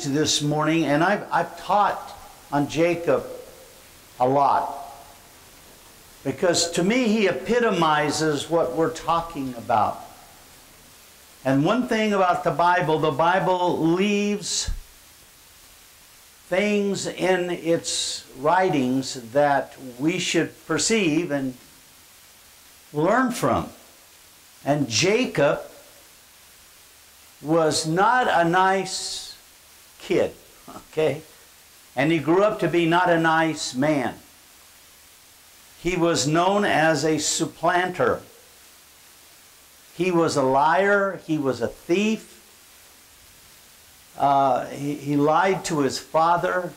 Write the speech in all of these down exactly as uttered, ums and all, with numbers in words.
this morning, and I've, I've taught on Jacob a lot. Because to me, he epitomizes what we're talking about. And one thing about the Bible, the Bible leaves things in its writings that we should perceive and learn from. And Jacob was not a nice kid, okay? And he grew up to be not a nice man. He was known as a supplanter. He was a liar. He was a thief. Uh, he, he lied to his father,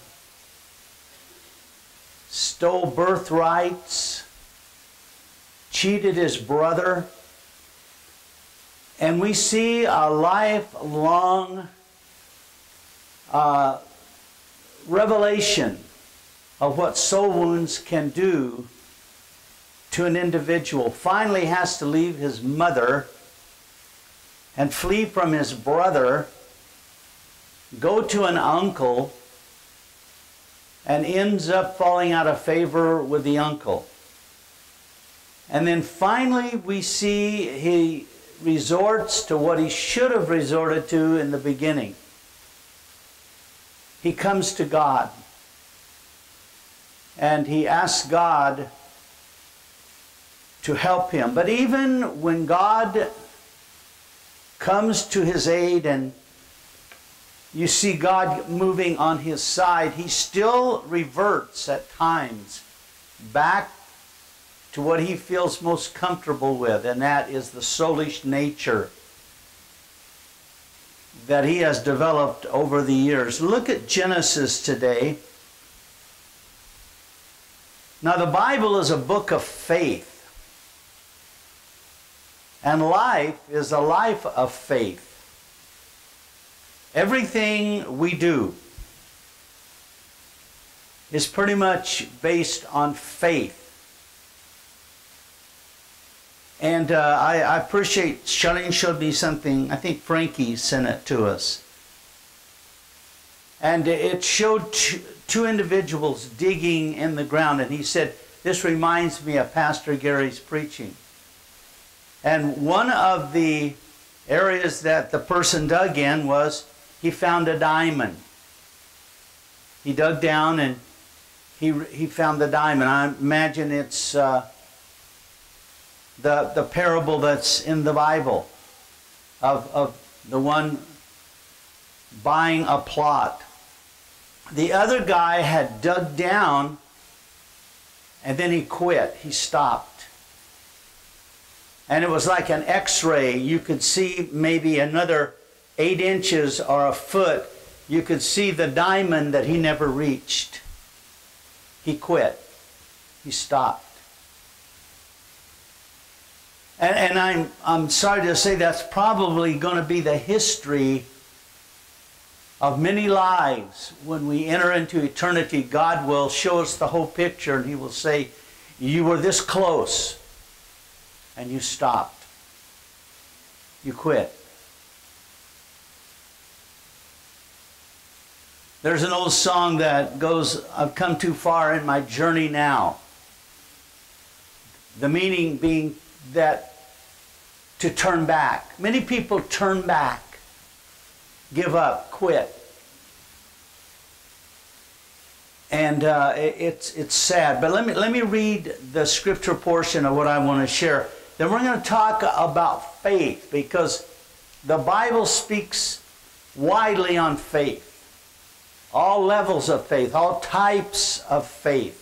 stole birthrights, cheated his brother. And we see a lifelong uh, revelation of what soul wounds can do to an individual. Finally has to leave his mother and flee from his brother, go to an uncle, and ends up falling out of favor with the uncle. And then finally we see he resorts to what he should have resorted to in the beginning. He comes to God and he asks God to help him. But even when God comes to his aid and you see God moving on his side, he still reverts at times back to what he feels most comfortable with, and that is the soulish nature that he has developed over the years. Look at Genesis today. Now, the Bible is a book of faith. And life is a life of faith. Everything we do is pretty much based on faith. And uh, I, I appreciate, Charlene showed me something, I think Frankie sent it to us. And it showed two, two individuals digging in the ground, and he said, this reminds me of Pastor Gary's preaching. And one of the areas that the person dug in was he found a diamond. He dug down and he, he found the diamond. I imagine it's uh, the, the parable that's in the Bible of, of the one buying a plot. The other guy had dug down and then he quit. He stopped. And it was like an x-ray. You could see maybe another eight inches or a foot. You could see the diamond that he never reached. He quit. He stopped. And, and I'm, I'm sorry to say that's probably going to be the history of many lives. When we enter into eternity, God will show us the whole picture and he will say, you were this close. And you stopped. You quit. There's an old song that goes, I've come too far in my journey now. The meaning being that to turn back. Many people turn back, give up, quit. And uh, it's, it's sad. But let me, let me read the scripture portion of what I want to share. Then we're going to talk about faith, because the Bible speaks widely on faith. All levels of faith, all types of faith.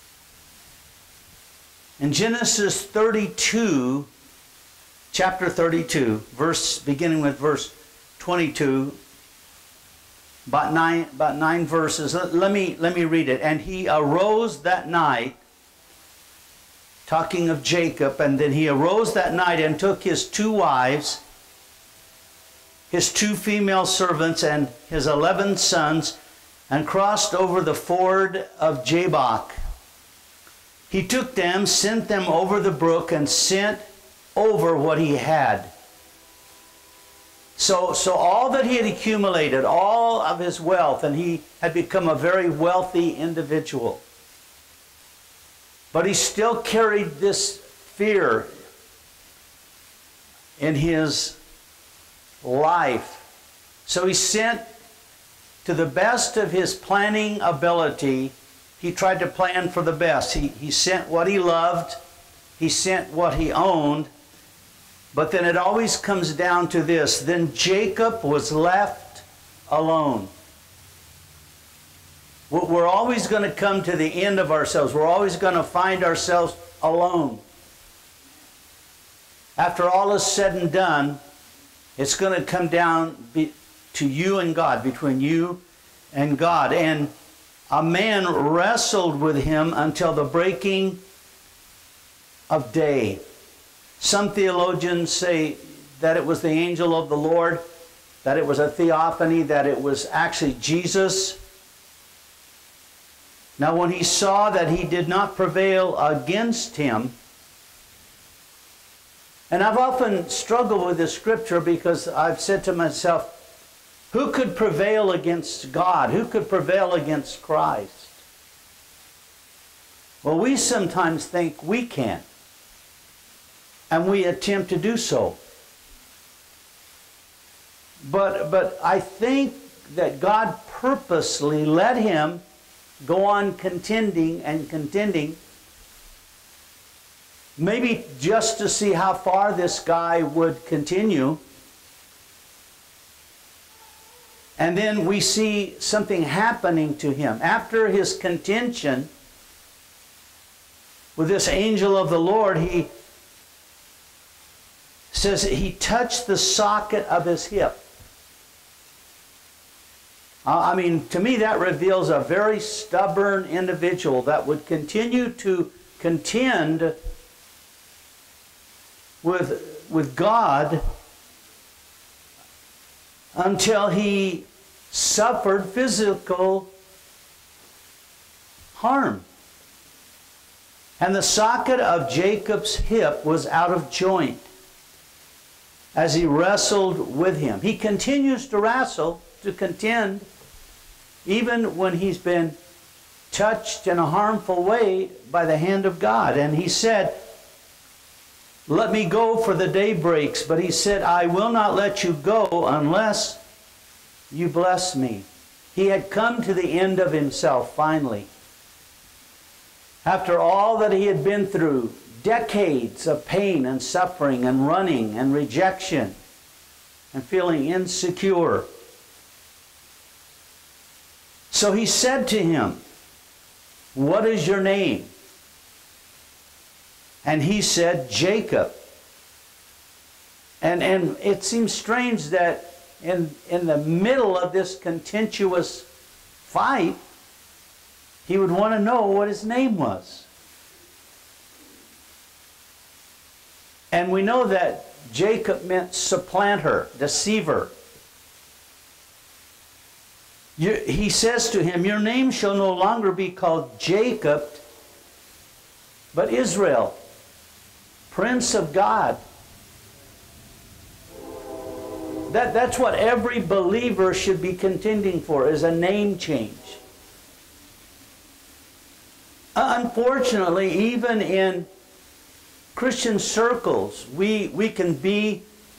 In Genesis thirty-two, chapter thirty-two, verse beginning with verse twenty-two, about nine, about nine verses. Let, let me let me read it. And he arose that night, talking of Jacob, and then he arose that night and took his two wives, his two female servants, and his eleven sons, and crossed over the ford of Jabbok. He took them, sent them over the brook, and sent over what he had. So, so all that he had accumulated, all of his wealth, and he had become a very wealthy individual. But he still carried this fear in his life. So he sent, to the best of his planning ability, he tried to plan for the best. He, he sent what he loved, he sent what he owned, but then it always comes down to this. Then Jacob was left alone. We're always going to come to the end of ourselves. We're always going to find ourselves alone. After all is said and done, it's going to come down to you and God, between you and God. And a man wrestled with him until the breaking of day. Some theologians say that it was the angel of the Lord, that it was a theophany, that it was actually Jesus. Now when he saw that he did not prevail against him, and I've often struggled with this scripture because I've said to myself, who could prevail against God? Who could prevail against Christ? Well, we sometimes think we can. And we attempt to do so. But, but I think that God purposely let him go on contending and contending, maybe just to see how far this guy would continue. And then we see something happening to him. After his contention with this angel of the Lord, he says he touched the socket of his hip. I mean, to me that reveals a very stubborn individual that would continue to contend with, with God until he suffered physical harm. And the socket of Jacob's hip was out of joint as he wrestled with him. He continues to wrestle, to contend, even when he's been touched in a harmful way by the hand of God. And he said, let me go, for the day breaks. But he said, I will not let you go unless you bless me. He had come to the end of himself finally. After all that he had been through, decades of pain and suffering and running and rejection and feeling insecure. So he said to him, what is your name? And he said, Jacob. And, and it seems strange that in, in the middle of this contentious fight, he would want to know what his name was. And we know that Jacob meant supplanter, deceiver. You, he says to him, your name shall no longer be called Jacob, but Israel, Prince of God. That, that's what every believer should be contending for, is a name change. Unfortunately, even in Christian circles, we, we can be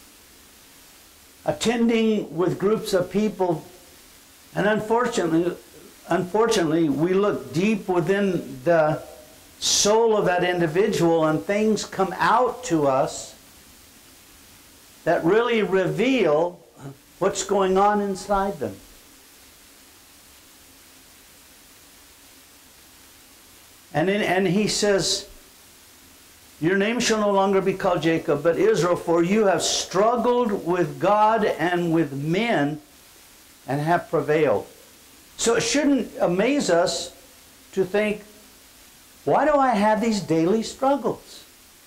attending with groups of people, and unfortunately, unfortunately, we look deep within the soul of that individual, and things come out to us that really reveal what's going on inside them. And, in, and he says, your name shall no longer be called Jacob, but Israel, for you have struggled with God and with men and have prevailed. So it shouldn't amaze us to think, why do I have these daily struggles?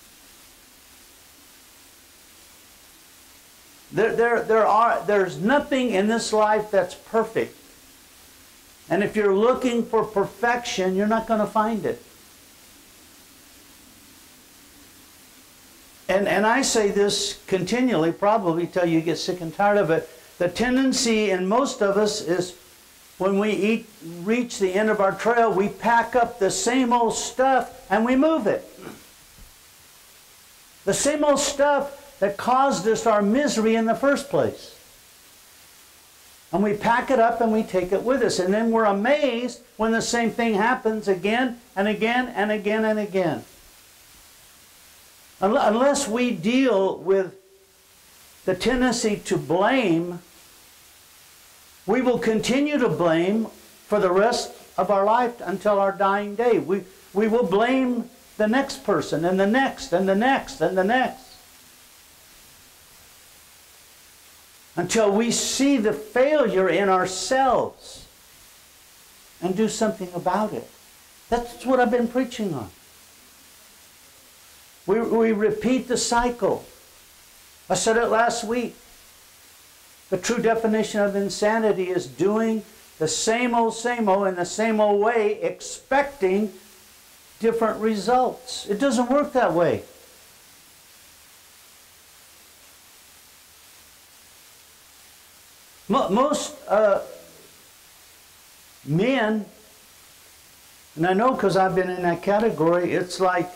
There, there, there are, there's nothing in this life that's perfect. And if you're looking for perfection, you're not going to find it. And, and, and I say this continually, probably till you get sick and tired of it. The tendency in most of us is when we eat, reach the end of our trail, we pack up the same old stuff and we move it. The same old stuff that caused us our misery in the first place. And we pack it up and we take it with us. And then we're amazed when the same thing happens again and again and again and again. Unless we deal with the tendency to blame, we will continue to blame for the rest of our life until our dying day. We, we will blame the next person and the next and the next and the next. Until we see the failure in ourselves and do something about it. That's what I've been preaching on. We, we repeat the cycle. I said it last week. The true definition of insanity is doing the same old, same old in the same old way, expecting different results. It doesn't work that way. Most uh, men, and I know because I've been in that category, it's like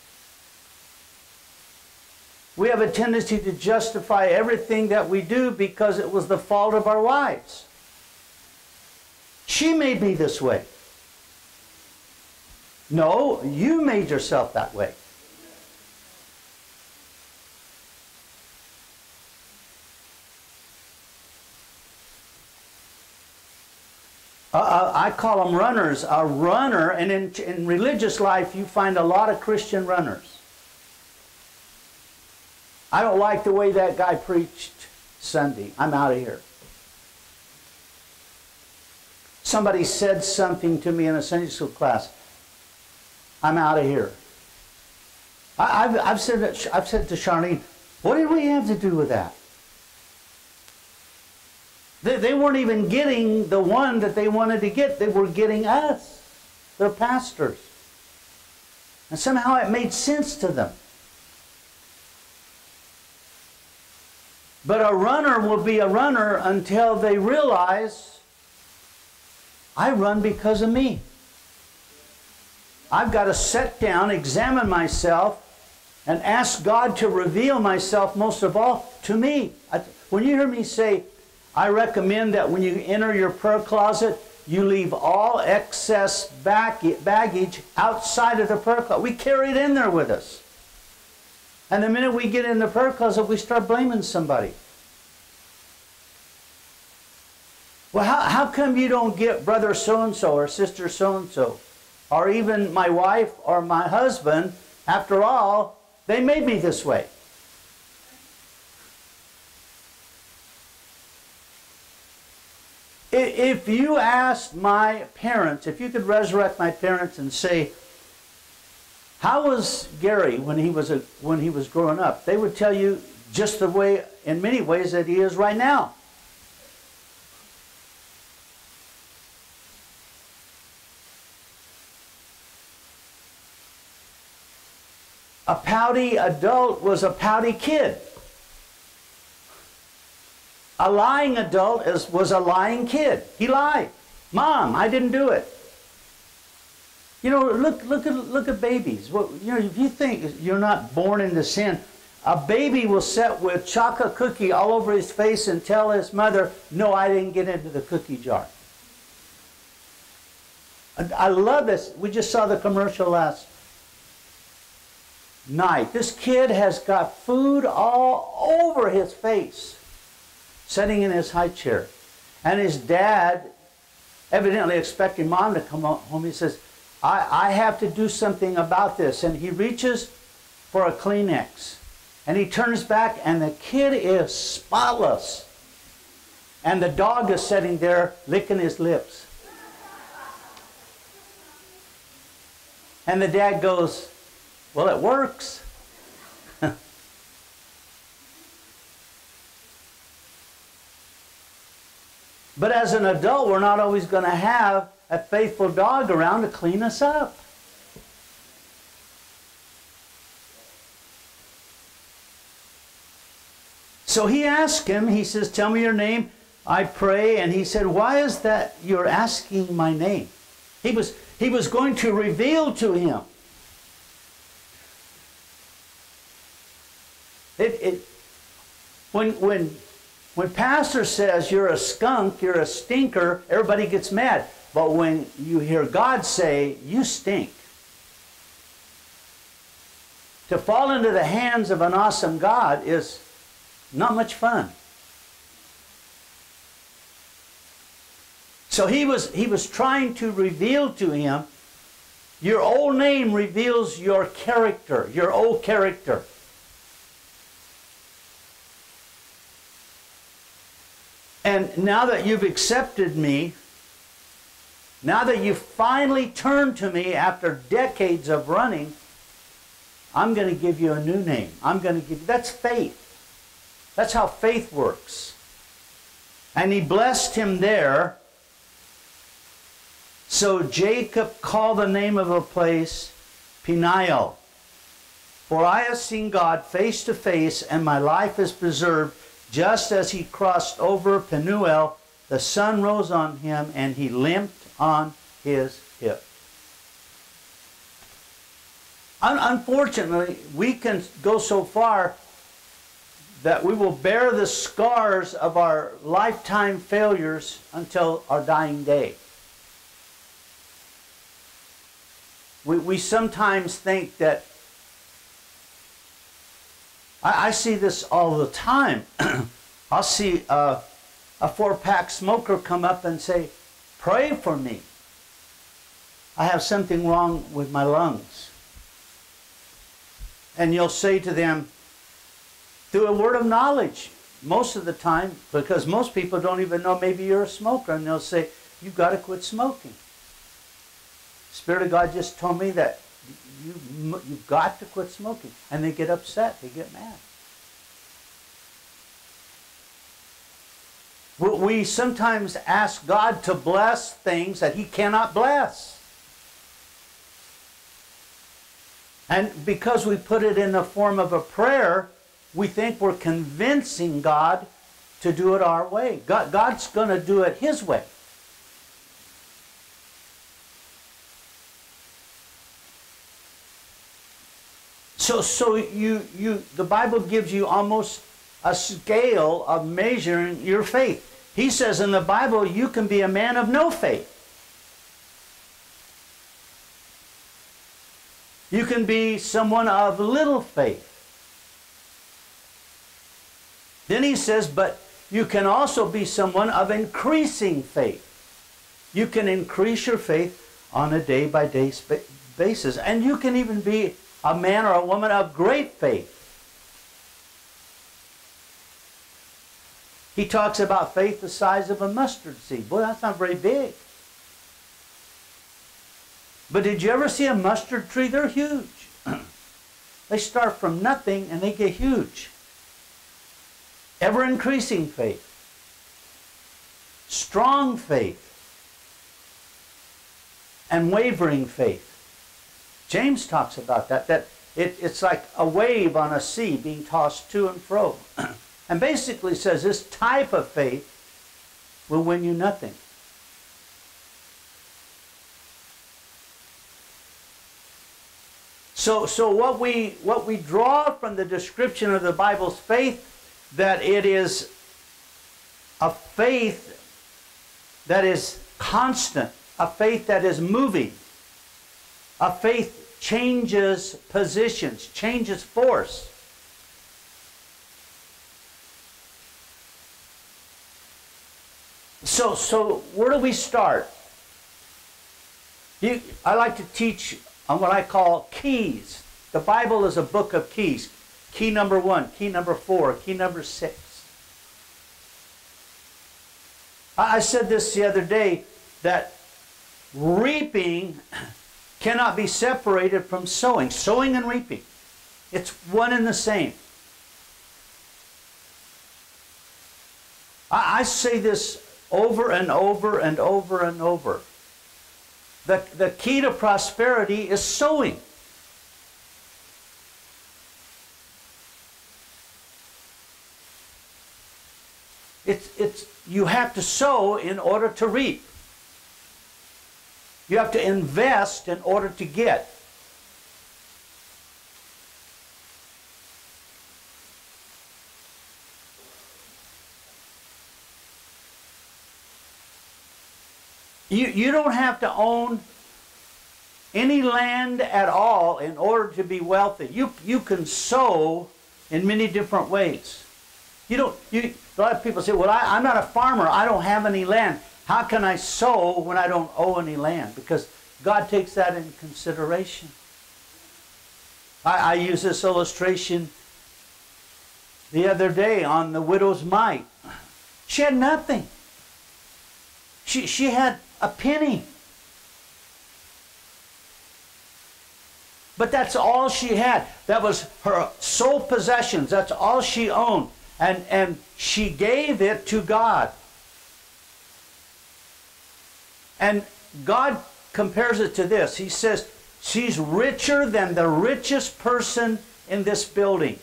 we have a tendency to justify everything that we do because it was the fault of our wives. She made me this way. No, you made yourself that way. Uh, I call them runners. A runner, and in, in religious life you find a lot of Christian runners. I don't like the way that guy preached Sunday. I'm out of here. Somebody said something to me in a Sunday school class. I'm out of here. I, I've, I've, said, I've said to Charlene, what did we have to do with that? They, they weren't even getting the one that they wanted to get. They were getting us, their pastors. And somehow it made sense to them. But a runner will be a runner until they realize, I run because of me. I've got to sit down, examine myself, and ask God to reveal myself most of all to me. I, when you hear me say, I recommend that when you enter your prayer closet, you leave all excess baggage outside of the prayer closet. We carry it in there with us. And the minute we get in the prayer closet, we start blaming somebody. Well, how, how come you don't get brother so-and-so or sister so-and-so? Or even my wife or my husband? After all, they made me this way. If you asked my parents, if you could resurrect my parents and say, how was Gary when he was a, when he was growing up? They would tell you just the way, in many ways, that he is right now. A pouty adult was a pouty kid. A lying adult is, was a lying kid. He lied. Mom, I didn't do it. You know, look, look at, look at babies. Well, you know, if you think you're not born into sin, a baby will sit with chocolate cookie all over his face and tell his mother, no, I didn't get into the cookie jar. I love this. We just saw the commercial last night. This kid has got food all over his face, sitting in his high chair. And his dad, evidently expecting mom to come home, he says, I, I have to do something about this. And he reaches for a Kleenex. And he turns back, and the kid is spotless. And the dog is sitting there licking his lips. And the dad goes, well, it works. But as an adult, we're not always going to have a faithful dog around to clean us up. So he asked him, he says, tell me your name, I pray. And he said, why is that you're asking my name? He was, he was going to reveal to him. It, it, when, when, when pastor says you're a skunk, you're a stinker, everybody gets mad. But when you hear God say, you stink. To fall into the hands of an awesome God is not much fun. So he was, he was trying to reveal to him, your old name reveals your character, your old character. And now that you've accepted me, now that you finally turned to me after decades of running, I'm going to give you a new name. I'm going to give you, that's faith. That's how faith works. And he blessed him there. So Jacob called the name of a place Peniel. For I have seen God face to face, and my life is preserved. Just as he crossed over Penuel, the sun rose on him, and he limped on his hip. Un unfortunately, we can go so far that we will bear the scars of our lifetime failures until our dying day. We, we sometimes think that, I, I see this all the time. I'll see a, a four-pack smoker come up and say, pray for me. I have something wrong with my lungs. And you'll say to them, through a word of knowledge, most of the time, because most people don't even know maybe you're a smoker, and they'll say, you've got to quit smoking. Spirit of God just told me that you, you've got to quit smoking. And they get upset, they get mad. We sometimes ask God to bless things that He cannot bless. And because we put it in the form of a prayer, we think we're convincing God to do it our way. God, God's going to do it His way. So, so you, you, the Bible gives you almost a scale of measuring your faith. He says in the Bible, you can be a man of no faith. You can be someone of little faith. Then he says, but you can also be someone of increasing faith. You can increase your faith on a day-by-day basis. And you can even be a man or a woman of great faith. He talks about faith the size of a mustard seed. Boy, that's not very big. But did you ever see a mustard tree? They're huge. They start from nothing and they get huge. Ever-increasing faith. Strong faith. And wavering faith. James talks about that, that it, it's like a wave on a sea being tossed to and fro. And basically says this type of faith will win you nothing. So, so what we what we draw from the description of the Bible's faith, that it is a faith that is constant, a faith that is moving, a faith changes positions, changes force. So, so where do we start? You, I like to teach on what I call keys. The Bible is a book of keys. Key number one, key number four, key number six. I, I said this the other day, that reaping cannot be separated from sowing. Sowing and reaping. It's one and the same. I, I say this over and over and over and over. The, the key to prosperity is sowing. you have to sow in order to reap. You have to invest in order to get. You, you don't have to own any land at all in order to be wealthy. You, you can sow in many different ways. You don't, you, a lot of people say, well, I, I'm not a farmer. I don't have any land. How can I sow when I don't owe any land? Because God takes that into consideration. I, I use this illustration the other day on the widow's mite. She had nothing. She, she had a penny. But that's all she had. That was her sole possessions. That's all she owned. And, and she gave it to God. And God compares it to this. He says, she's richer than the richest person in this building.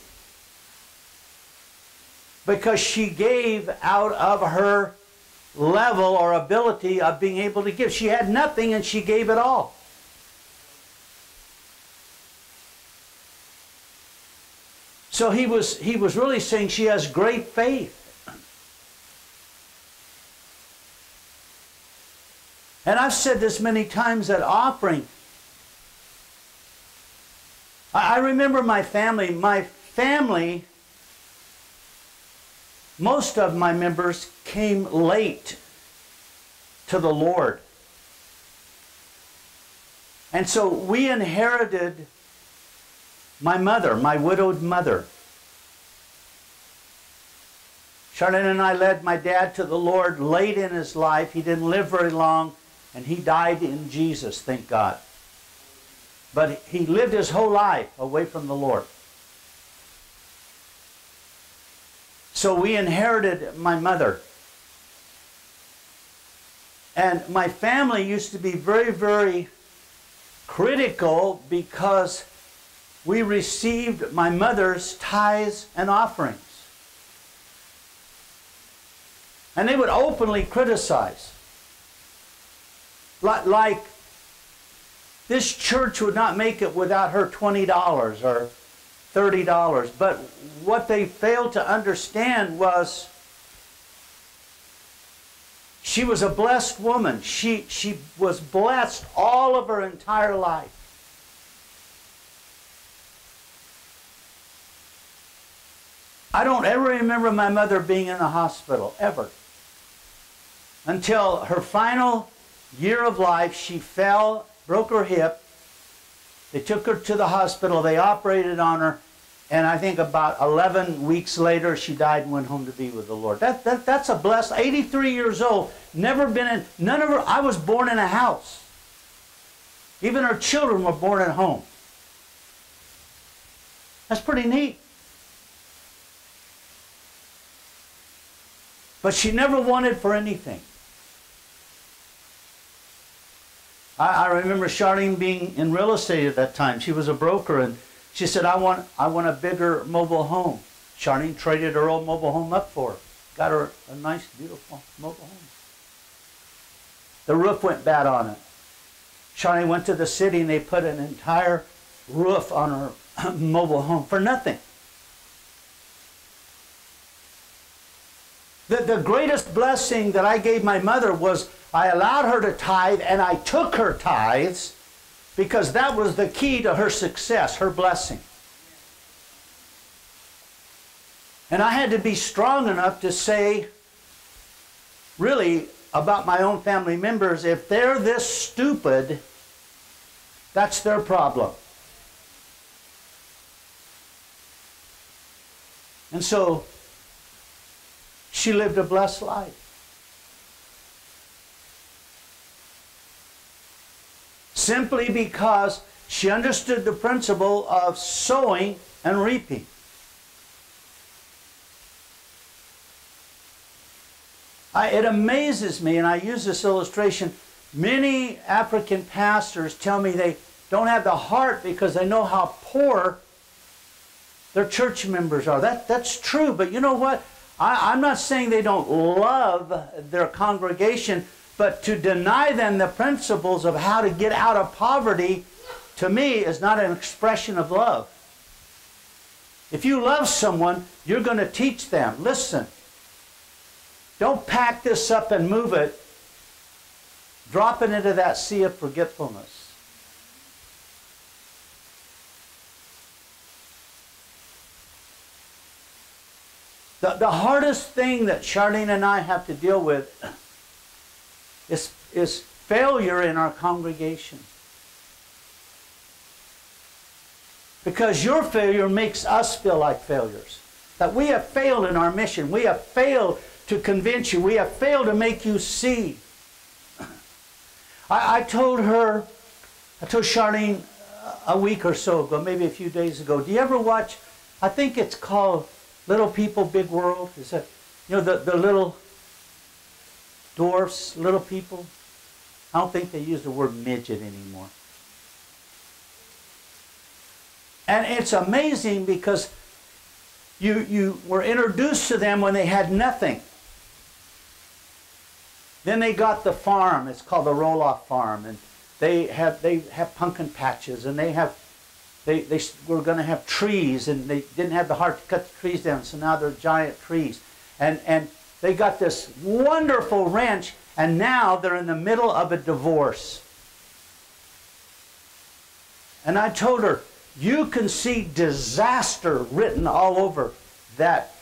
Because she gave out of her level or ability of being able to give. She had nothing and she gave it all. So he was, he was really saying she has great faith. And I've said this many times at offering. I, I remember my family. My family, most of my members came late to the Lord. And so we inherited my mother, my widowed mother. Charlene and I led my dad to the Lord late in his life. He didn't live very long, and he died in Jesus, thank God. But he lived his whole life away from the Lord. So we inherited my mother. And my family used to be very, very critical because we received my mother's tithes and offerings. And they would openly criticize. Like, this church would not make it without her twenty dollars or thirty dollars. But what they failed to understand was she was a blessed woman. She, she was blessed all of her entire life. I don't ever remember my mother being in the hospital, ever. Until her final year of life, she fell, broke her hip. They took her to the hospital. They operated on her. And I think about eleven weeks later, she died and went home to be with the Lord. That, that, that's a blessed, eighty-three years old, never been in, none of her, I was born in a house. Even her children were born at home. That's pretty neat. But she never wanted for anything. I, I remember Charlene being in real estate at that time. She was a broker, and she said, I want, I want a bigger mobile home. Charlene traded her old mobile home up for her. Got her a nice, beautiful mobile home. The roof went bad on it. Charlene went to the city, and they put an entire roof on her mobile home for nothing. The, the greatest blessing that I gave my mother was I allowed her to tithe, and I took her tithes because that was the key to her success, her blessing. And I had to be strong enough to say, really, about my own family members, if they're this stupid, that's their problem. And so she lived a blessed life. Simply because she understood the principle of sowing and reaping. I, it amazes me, and I use this illustration, many African pastors tell me they don't have the heart because they know how poor their church members are. That, that's true, but you know what? I, I'm not saying they don't love their congregation, but to deny them the principles of how to get out of poverty, to me, is not an expression of love. If you love someone, you're going to teach them. Listen, don't pack this up and move it, drop it into that sea of forgetfulness. The, the hardest thing that Charlene and I have to deal with is, is failure in our congregation. Because your failure makes us feel like failures. That we have failed in our mission. We have failed to convince you. We have failed to make you see. I, I told her, I told Charlene a week or so ago, maybe a few days ago, do you ever watch, I think it's called Little People, Big World? Is that, you know, the, the little dwarfs, little people? I don't think they use the word midget anymore. And it's amazing because you, you were introduced to them when they had nothing. Then they got the farm. It's called the Roll-Off Farm. And they have, they have pumpkin patches. And they have, they, they were going to have trees. And they didn't have the heart to cut the trees down. So now they're giant trees. And, and they got this wonderful ranch. And now they're in the middle of a divorce. And I told her, you can see disaster written all over that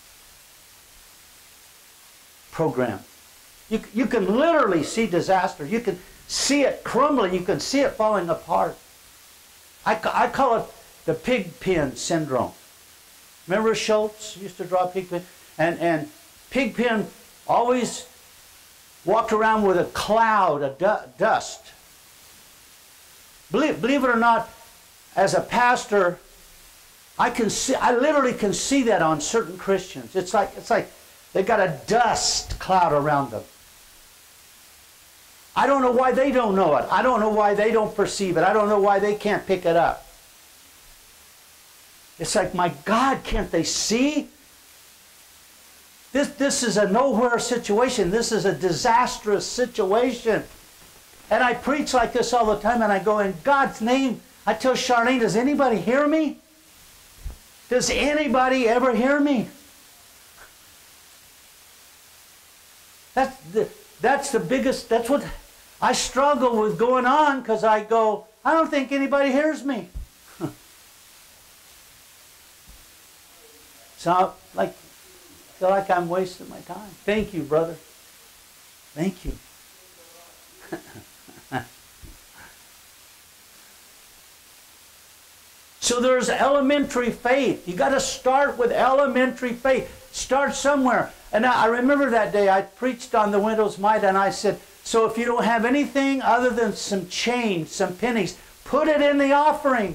program. You, you can literally see disaster. You can see it crumbling. You can see it falling apart. I, I call it the pig pen syndrome. Remember Schultz used to draw pig pen? And, and pig pen always walked around with a cloud of du dust. Believe, believe it or not, as a pastor, I can see, I literally can see that on certain Christians. It's like, it's like they've got a dust cloud around them. I don't know why they don't know it. I don't know why they don't perceive it. I don't know why they can't pick it up. It's like, my God, can't they see? This, this is a nowhere situation. This is a disastrous situation. And I preach like this all the time, and I go, in God's name, I tell Charlene, does anybody hear me? Does anybody ever hear me? That's the, that's the biggest, that's what I struggle with going on, because I go, I don't think anybody hears me. So like, I feel like I'm wasting my time. Thank you, brother. Thank you. So there's elementary faith. You got to start with elementary faith. Start somewhere. And I remember that day I preached on the widow's mite, and I said, so if you don't have anything other than some change, some pennies, put it in the offering.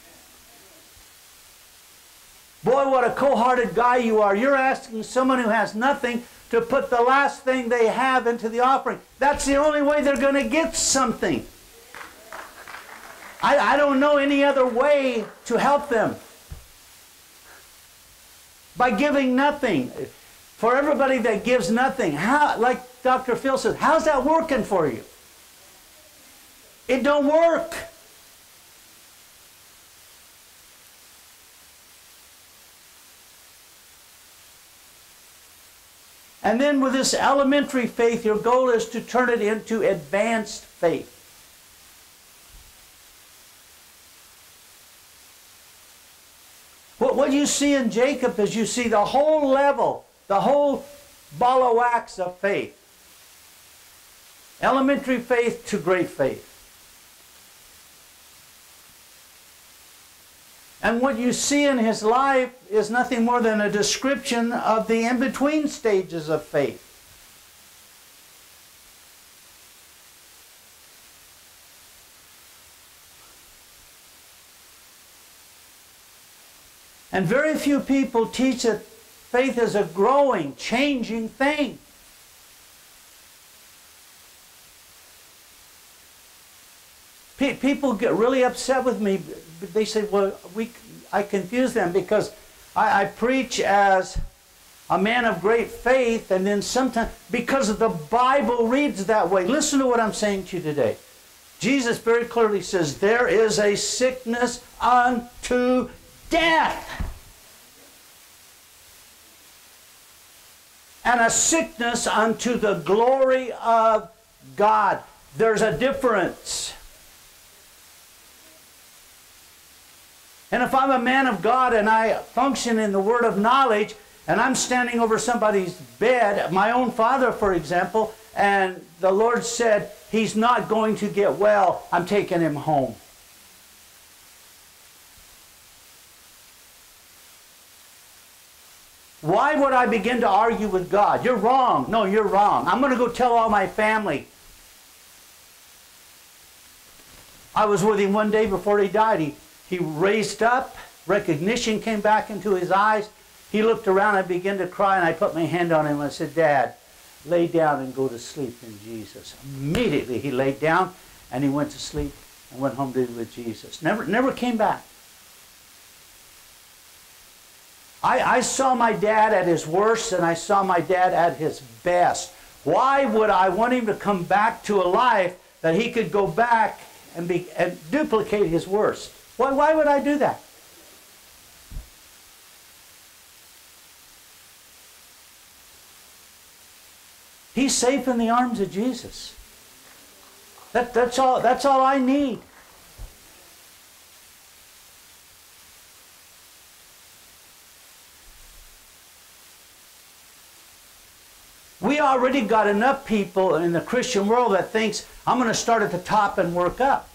Boy, what a cold-hearted guy you are. You're asking someone who has nothing to put the last thing they have into the offering. That's the only way they're going to get something. I, I don't know any other way to help them. By giving nothing. For everybody that gives nothing, how, like Doctor Phil says, how's that working for you? It don't work. And then with this elementary faith, your goal is to turn it into advanced faith. What, what you see in Jacob is you see the whole level, the whole ball of wax of faith. Elementary faith to great faith. And what you see in his life is nothing more than a description of the in-between stages of faith. And very few people teach that faith is a growing, changing thing. People get really upset with me. They say, well, we, I confuse them because I, I preach as a man of great faith, and then sometimes, because the Bible reads that way. Listen to what I'm saying to you today. Jesus very clearly says, there is a sickness unto death. And a sickness unto the glory of God. There's a difference. And if I'm a man of God and I function in the word of knowledge, and I'm standing over somebody's bed, my own father, for example, and the Lord said, he's not going to get well, I'm taking him home. Why would I begin to argue with God? You're wrong. No, you're wrong. I'm going to go tell all my family. I was with him one day before he died. He, he raised up. Recognition came back into his eyes. He looked around and began to cry, and I put my hand on him and I said, Dad, lay down and go to sleep in Jesus. Immediately he laid down and he went to sleep and went home to be with Jesus. Never, never came back. I, I saw my dad at his worst and I saw my dad at his best. Why would I want him to come back to a life that he could go back and, be, and duplicate his worst? Why, why would I do that? He's safe in the arms of Jesus. That, that's all, that's all I need. We already got enough people in the Christian world that thinks, I'm going to start at the top and work up.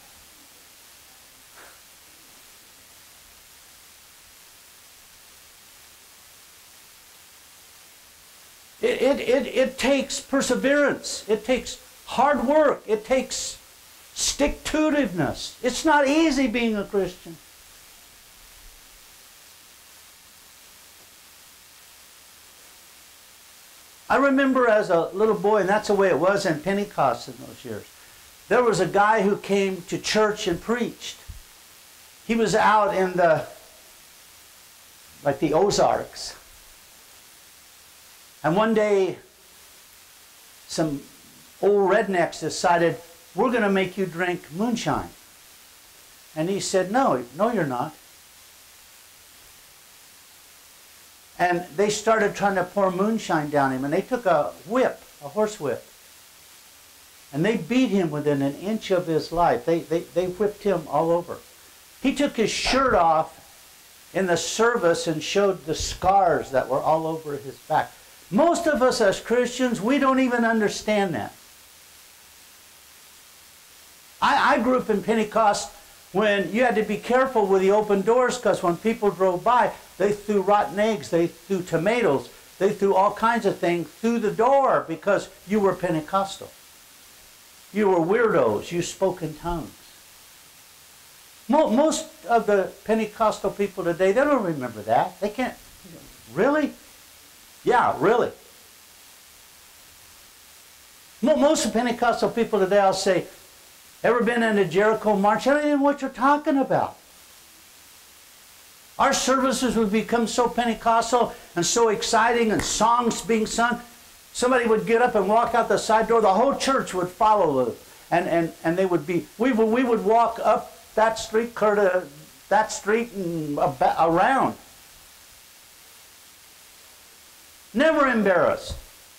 It, it, it, it takes perseverance. It takes hard work. It takes stick-to-itiveness. It's not easy being a Christian. I remember as a little boy, and that's the way it was in Pentecost in those years, there was a guy who came to church and preached. He was out in the, like the Ozarks. And one day, some old rednecks decided, we're going to make you drink moonshine. And he said, no, no you're not. And they started trying to pour moonshine down him. And they took a whip, a horse whip. And they beat him within an inch of his life. They, they, they whipped him all over. He took his shirt off in the service and showed the scars that were all over his back. Most of us as Christians, we don't even understand that. I, I grew up in Pentecost when you had to be careful with the open doors, because when people drove by, they threw rotten eggs, they threw tomatoes, they threw all kinds of things through the door because you were Pentecostal. You were weirdos. You spoke in tongues. Most of the Pentecostal people today, they don't remember that. They can't. Really? Yeah, really. Most of the Pentecostal people today, I'll say, ever been in a Jericho march? I don't even know what you're talking about. Our services would become so Pentecostal and so exciting, and songs being sung. Somebody would get up and walk out the side door. The whole church would follow them. And, and, and they would be, we would, we would walk up that street, clear to that street and around. Never embarrassed.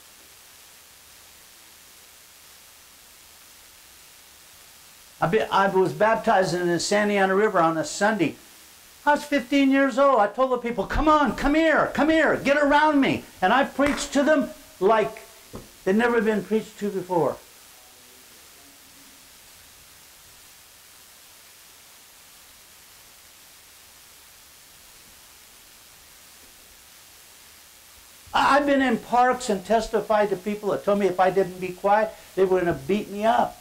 I, be, I was baptized in the Santa Ana River on a Sunday. I was fifteen years old. I told the people, come on, come here, come here, get around me. And I preached to them like they'd never been preached to before. I've been in parks and testified to people that told me if I didn't be quiet, they were going to beat me up.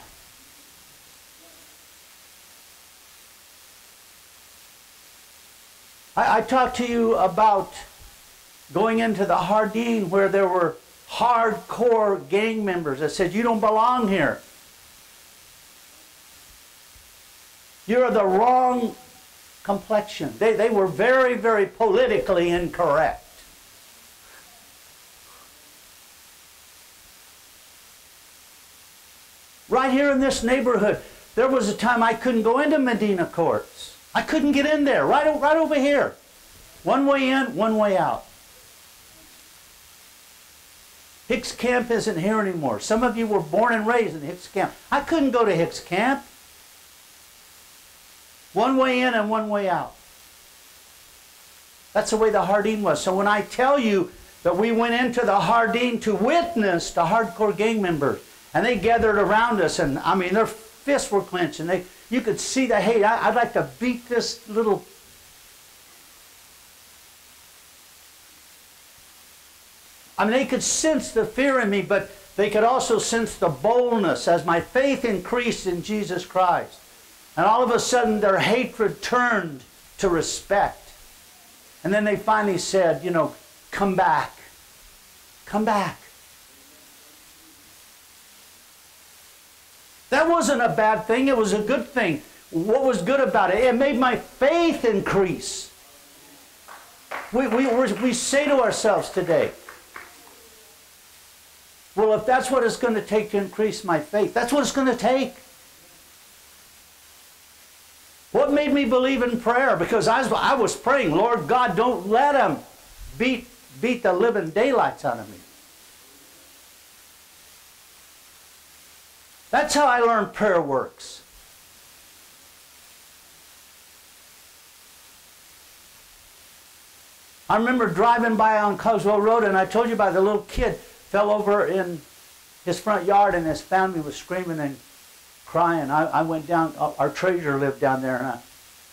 I, I talked to you about going into the Hardin where there were hardcore gang members that said, you don't belong here. You're the wrong complexion. They, they were very, very politically incorrect. right here in this neighborhood. There was a time I couldn't go into Medina Courts. I couldn't get in there, right, right over here. One way in, one way out. Hicks Camp isn't here anymore. Some of you were born and raised in Hicks Camp. I couldn't go to Hicks Camp. One way in and one way out. That's the way the Hardin was. So when I tell you that we went into the Hardin to witness the hardcore gang members, and they gathered around us, and I mean, their fists were clenched, and they, you could see the hate. I, I'd like to beat this little... I mean, they could sense the fear in me, but they could also sense the boldness as my faith increased in Jesus Christ. And all of a sudden, their hatred turned to respect. And then they finally said, you know, come back. Come back. That wasn't a bad thing. It was a good thing. What was good about it? It made my faith increase. We, we, we say to ourselves today, well, if that's what it's going to take to increase my faith, that's what it's going to take. What made me believe in prayer? Because I was, I was praying, Lord God, don't let them beat, beat the living daylights out of me. That's how I learned prayer works. I remember driving by on Coswell Road, and I told you about the little kid fell over in his front yard, and his family was screaming and crying. I, I went down, our treasurer lived down there, and I,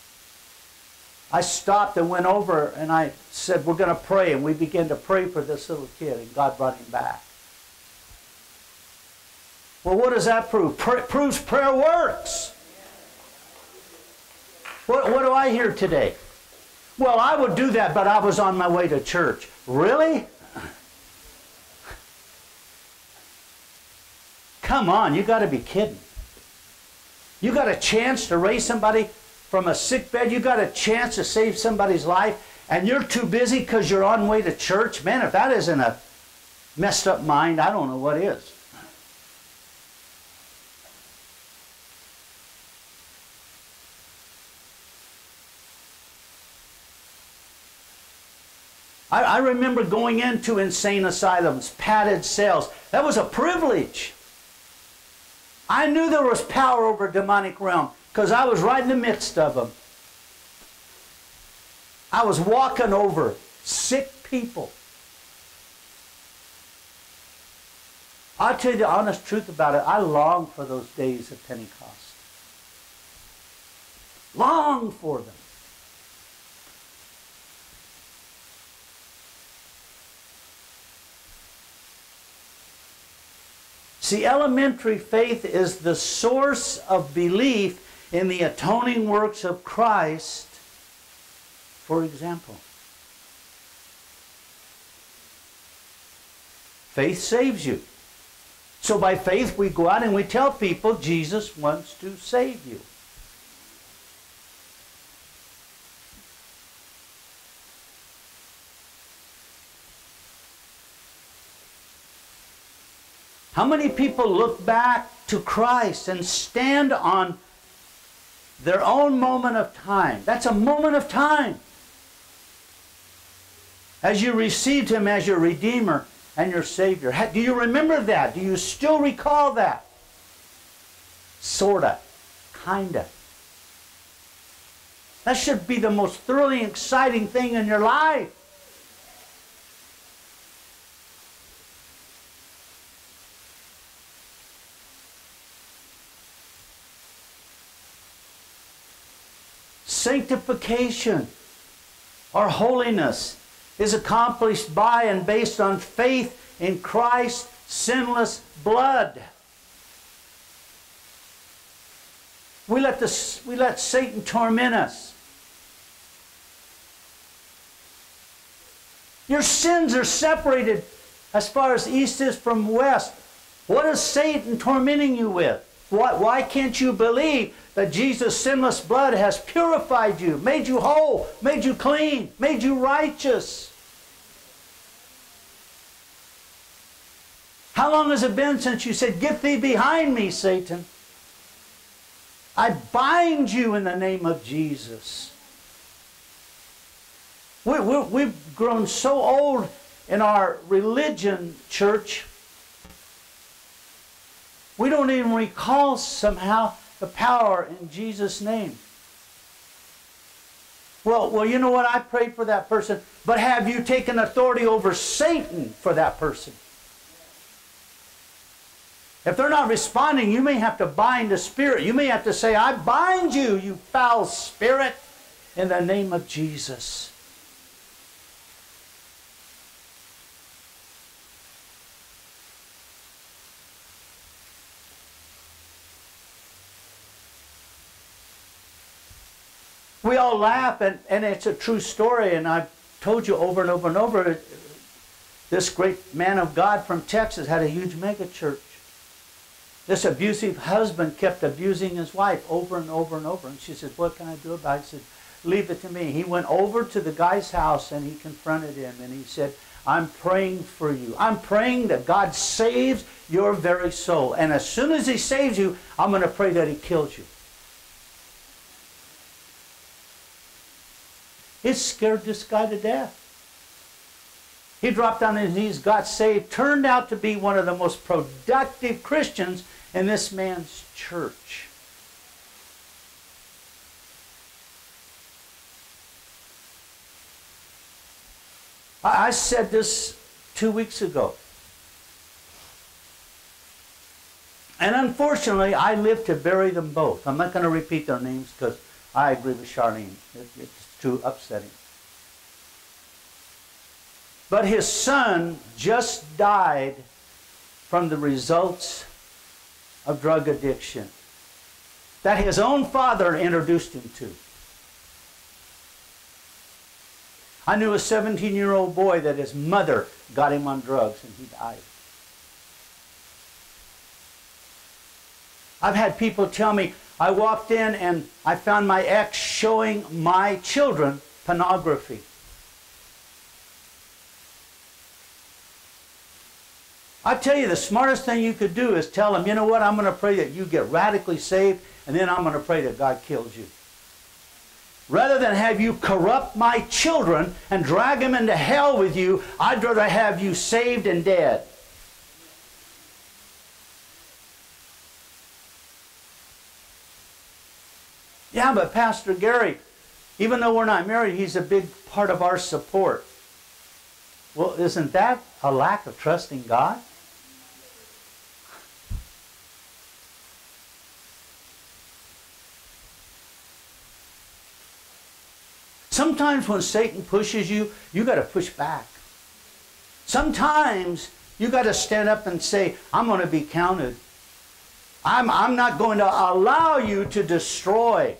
I stopped and went over, and I said, we're going to pray, and we began to pray for this little kid, and God brought him back. Well, what does that prove? Pra- proves prayer works. What, what do I hear today? Well, I would do that, but I was on my way to church. Really? Come on, you got to be kidding. You got a chance to raise somebody from a sick bed. You got a chance to save somebody's life, and you're too busy because you're on way to church. Man, if that isn't a messed up mind, I don't know what is. I, I remember going into insane asylums, padded cells. That was a privilege. I knew there was power over demonic realm because I was right in the midst of them. I was walking over sick people. I'll tell you the honest truth about it. I long for those days of Pentecost. Long for them. See, elementary faith is the source of belief in the atoning works of Christ, for example. Faith saves you. So by faith we go out and we tell people Jesus wants to save you. How many people look back to Christ and stand on their own moment of time? That's a moment of time. As you received Him as your Redeemer and your Savior. Do you remember that? Do you still recall that? Sorta. Kinda. That should be the most thoroughly exciting thing in your life. Sanctification or holiness is accomplished by and based on faith in Christ's sinless blood. We let, the, we let Satan torment us. Your sins are separated as far as east is from west. What is Satan tormenting you with? Why, why can't you believe that Jesus' sinless blood has purified you, made you whole, made you clean, made you righteous? How long has it been since you said, "Get thee behind me, Satan"? I bind you in the name of Jesus. We, we, we've grown so old in our religion, church, we don't even recall somehow the power in Jesus' name. Well, well, you know what? I prayed for that person, but have you taken authority over Satan for that person? If they're not responding, you may have to bind a spirit. You may have to say, "I bind you, you foul spirit, in the name of Jesus." We all laugh, and, and it's a true story, and I've told you over and over and over, this great man of God from Texas had a huge mega church. This abusive husband kept abusing his wife over and over and over. And she said, "What can I do about it?" He said, "Leave it to me." He went over to the guy's house and he confronted him and he said, "I'm praying for you. I'm praying that God saves your very soul. And as soon as He saves you, I'm going to pray that He kills you." It scared this guy to death. He dropped on his knees, got saved, turned out to be one of the most productive Christians in this man's church. I said this two weeks ago. And unfortunately, I lived to bury them both. I'm not going to repeat their names because I agree with Charlene. It's too upsetting. But his son just died from the results of drug addiction that his own father introduced him to. I knew a seventeen-year-old boy that his mother got him on drugs and he died. I've had people tell me, I walked in and I found my ex showing my children pornography. I tell you, the smartest thing you could do is tell them, "You know what, I'm going to pray that you get radically saved, and then I'm going to pray that God kills you." Rather than have you corrupt my children and drag them into hell with you, I'd rather have you saved and dead. Yeah, but Pastor Gary, even though we're not married, he's a big part of our support. Well, isn't that a lack of trust in God? Sometimes when Satan pushes you, you got to push back. Sometimes you got to stand up and say, "I'm going to be counted. I'm, I'm not going to allow you to destroy."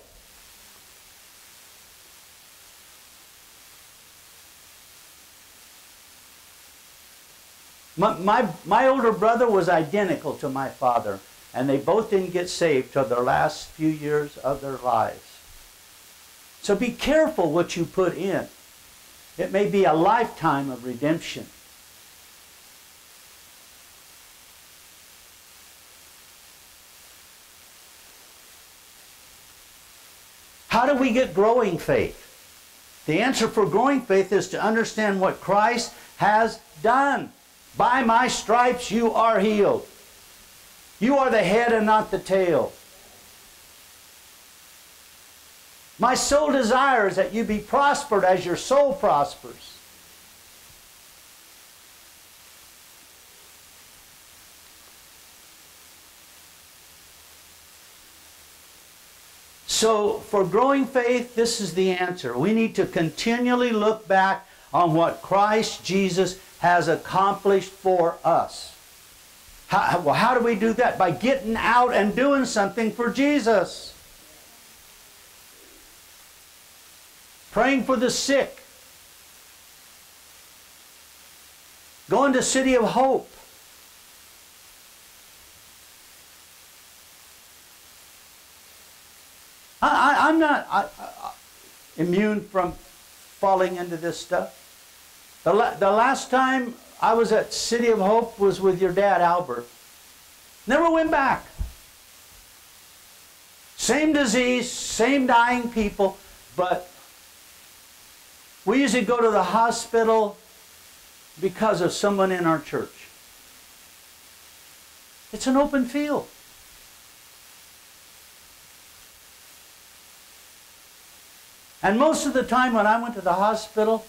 My, my, my older brother was identical to my father, and they both didn't get saved till their last few years of their lives. So be careful what you put in. It may be a lifetime of redemption. How do we get growing faith? The answer for growing faith is to understand what Christ has done. By my stripes you are healed. You are the head and not the tail. My sole desire is that you be prospered as your soul prospers. So, for growing faith, this is the answer. We need to continually look back on what Christ Jesus has accomplished for us. How, well, how do we do that? By getting out and doing something for Jesus. Praying for the sick. Going to City of Hope. I, I, I'm not I, I, immune from falling into this stuff. The, la the last time I was at City of Hope, was with your dad, Albert. Never went back. Same disease, same dying people, but we usually go to the hospital because of someone in our church. It's an open field. And most of the time when I went to the hospital,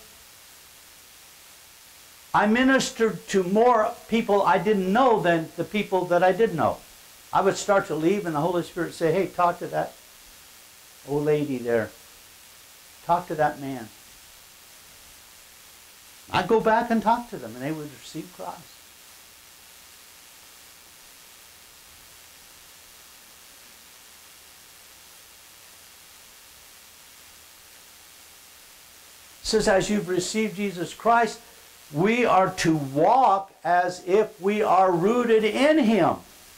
I ministered to more people I didn't know than the people that I did know. I would start to leave and the Holy Spirit would say, hey, talk to that old lady there. Talk to that man. I'd go back and talk to them and they would receive Christ. It says, as you've received Jesus Christ, we are to walk as if we are rooted in Him.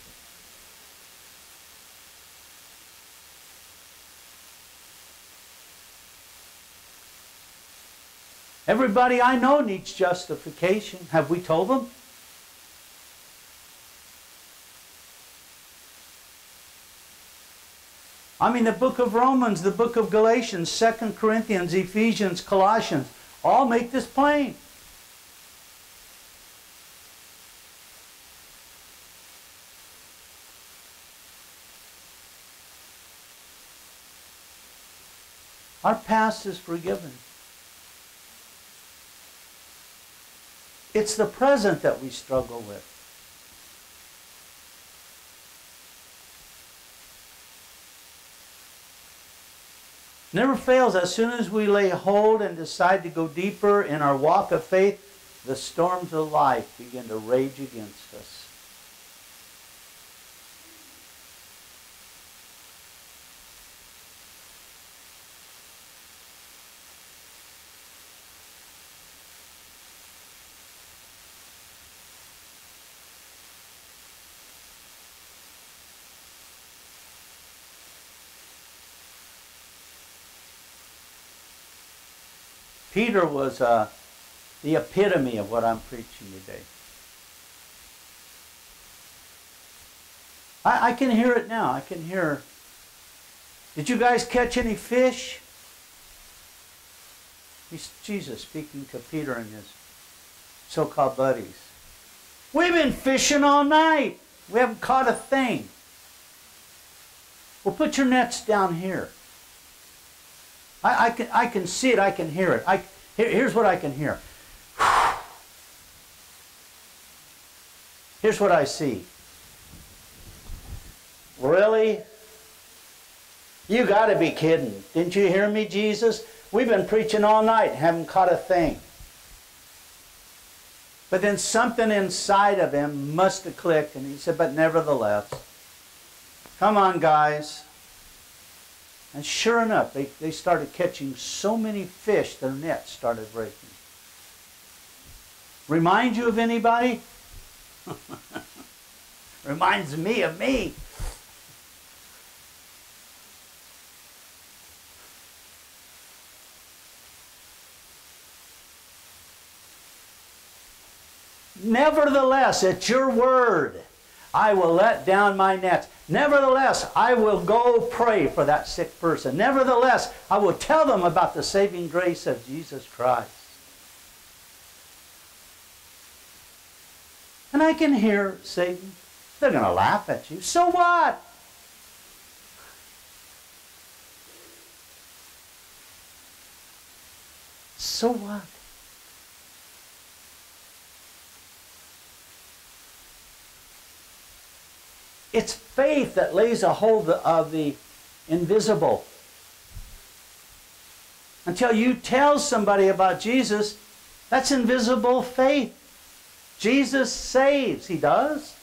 Everybody I know needs justification. Have we told them? I mean, the book of Romans, the book of Galatians, Second Corinthians, Ephesians, Colossians, all make this plain. Our past is forgiven. It's the present that we struggle with. Never fails. As soon as we lay hold and decide to go deeper in our walk of faith, the storms of life begin to rage against us. Peter was uh, the epitome of what I'm preaching today. I, I can hear it now. I can hear. Did you guys catch any fish? He's Jesus speaking to Peter and his so-called buddies. We've been fishing all night. We haven't caught a thing. Well, put your nets down here. I, I, can, I can see it. I can hear it. I, here, here's what I can hear. Here's what I see. Really? You got to be kidding. Didn't you hear me, Jesus? We've been preaching all night and haven't caught a thing. But then something inside of him must have clicked, and he said, but nevertheless, come on, guys. And sure enough, they, they started catching so many fish, their nets started breaking. Remind you of anybody? Reminds me of me. Nevertheless, at your word, I will let down my nets. Nevertheless, I will go pray for that sick person. Nevertheless, I will tell them about the saving grace of Jesus Christ. And I can hear Satan. They're going to laugh at you. So what? So what? It's faith that lays a hold of the invisible. Until you tell somebody about Jesus, that's invisible faith. Jesus saves. He does.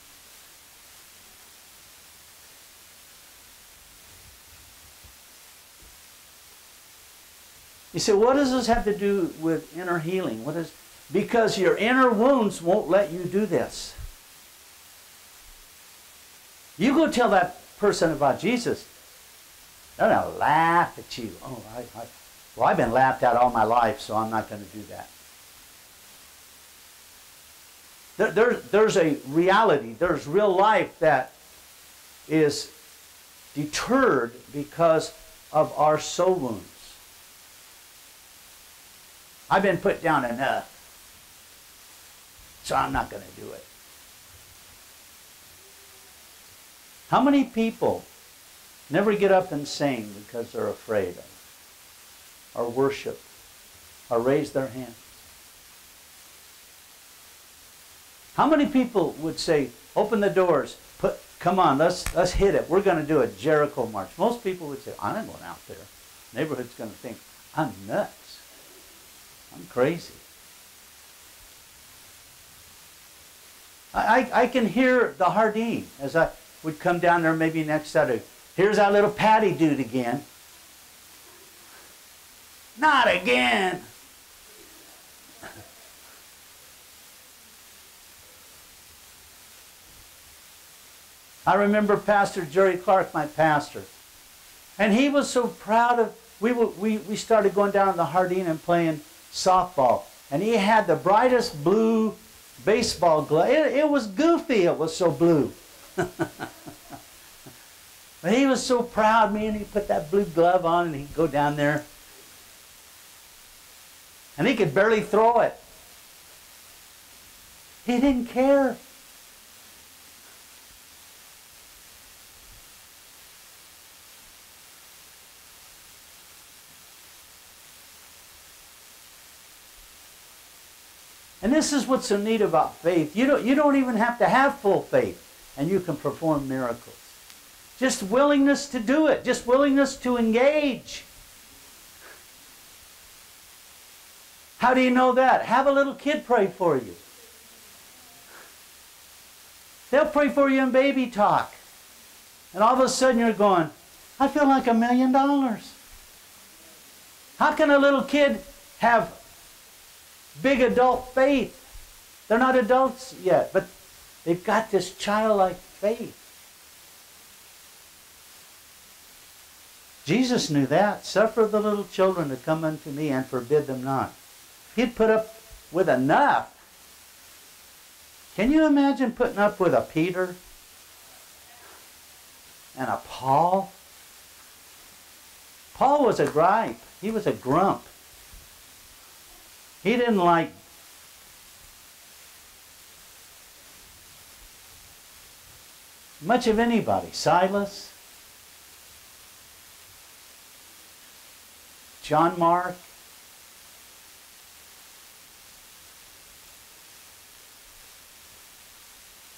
You say, what does this have to do with inner healing? What is, because your inner wounds won't let you do this. You go tell that person about Jesus, they're going to laugh at you. Oh, I, I, well, I've been laughed at all my life, so I'm not going to do that. There, there, there's a reality, there's real life that is deterred because of our soul wounds. I've been put down enough, so I'm not going to do it. How many people never get up and sing because they're afraid of, or worship, or raise their hands? How many people would say, open the doors, put, come on, let's, let's hit it. We're going to do a Jericho march. Most people would say, I'm not going out there. The neighborhood's going to think, I'm nuts. I'm crazy. I, I, I can hear the Hardin as I would come down there maybe next Saturday. Here's our little Patty dude again. Not again. I remember Pastor Jerry Clark, my pastor, and he was so proud of, we, we, we started going down to the Hardin and playing softball, and he had the brightest blue baseball glove. It, it was goofy, it was so blue. But he was so proud, man, he put that blue glove on and he'd go down there. And he could barely throw it. He didn't care. And this is what's so neat about faith. You don't, you don't even have to have full faith, and you can perform miracles. Just willingness to do it. Just willingness to engage. How do you know that? Have a little kid pray for you. They'll pray for you in baby talk. And all of a sudden you're going, I feel like a million dollars. How can a little kid have big adult faith? They're not adults yet, but they've got this childlike faith. Jesus knew that. Suffer the little children to come unto me and forbid them not. He'd put up with enough. Can you imagine putting up with a Peter and a Paul? Paul was a gripe. He was a grump. He didn't like much of anybody. Silas, John Mark,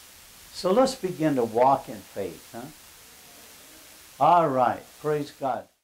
so let's begin to walk in faith, huh? All right. Praise God.